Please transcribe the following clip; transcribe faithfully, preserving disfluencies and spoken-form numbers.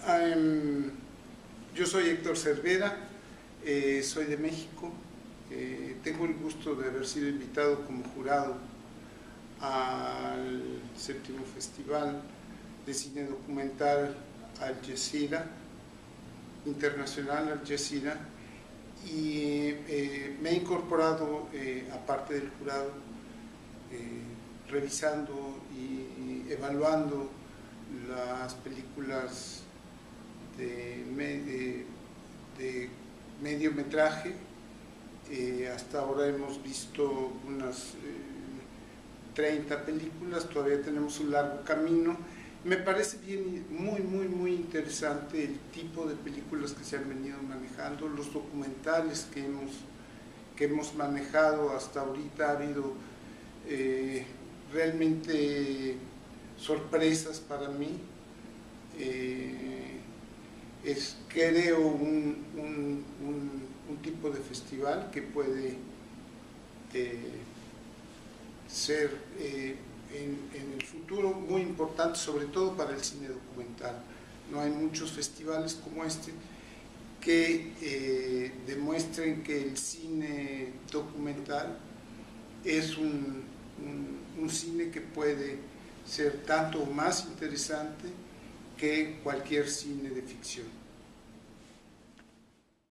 Um, yo soy Héctor Cervera, eh, soy de México, eh, tengo el gusto de haber sido invitado como jurado al séptimo Festival de Cine Documental Al Jazeera, Internacional Al Jazeera, y eh, me he incorporado, eh, aparte del jurado, eh, revisando y evaluando las películas de, de, de mediometraje. Eh, hasta ahora hemos visto unas eh, treinta películas, todavía tenemos un largo camino. Me parece bien, muy, muy, muy interesante el tipo de películas que se han venido manejando, los documentales que hemos, que hemos manejado hasta ahorita. Ha habido eh, realmente sorpresas para mí. Eh, es creo un, un, un, un tipo de festival que puede eh, ser eh, en, en el futuro muy importante, sobre todo para el cine documental. No hay muchos festivales como este que eh, demuestren que el cine documental es un, un, un cine que puede ser tanto o más interesante que cualquier cine de ficción.